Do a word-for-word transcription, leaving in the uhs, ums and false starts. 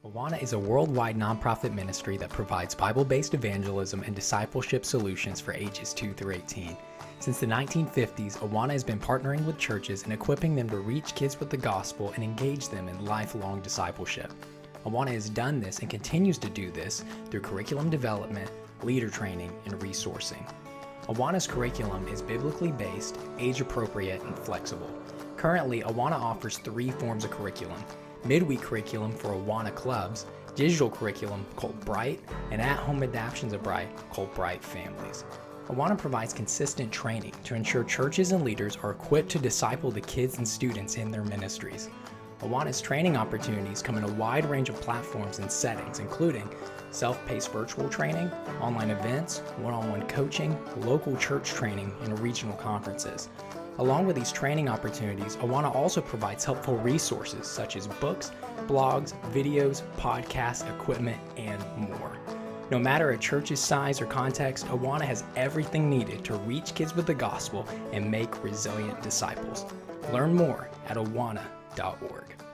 Awana is a worldwide nonprofit ministry that provides Bible-based evangelism and discipleship solutions for ages two through eighteen. Since the nineteen fifties, Awana has been partnering with churches and equipping them to reach kids with the gospel and engage them in lifelong discipleship. Awana has done this and continues to do this through curriculum development, leader training, and resourcing. Awana's curriculum is biblically based, age-appropriate, and flexible. Currently, Awana offers three forms of curriculum: midweek curriculum for Awana clubs, digital curriculum called Bright, and at-home adaptions of Bright called Bright Families. Awana provides consistent training to ensure churches and leaders are equipped to disciple the kids and students in their ministries. Awana's training opportunities come in a wide range of platforms and settings, including self-paced virtual training, online events, one-on-one coaching, local church training, and regional conferences. Along with these training opportunities, Awana also provides helpful resources such as books, blogs, videos, podcasts, equipment, and more. No matter a church's size or context, Awana has everything needed to reach kids with the gospel and make resilient disciples. Learn more at awana dot org.